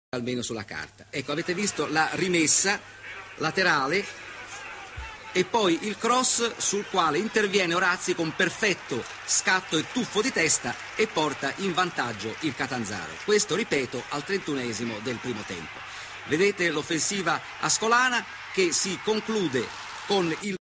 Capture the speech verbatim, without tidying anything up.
almeno sulla carta. Ecco, avete visto la rimessa laterale e poi il cross sul quale interviene Orazzi con perfetto scatto e tuffo di testa e porta in vantaggio il Catanzaro. Questo, ripeto, al trentunesimo del primo tempo. Vedete l'offensiva ascolana che si conclude con il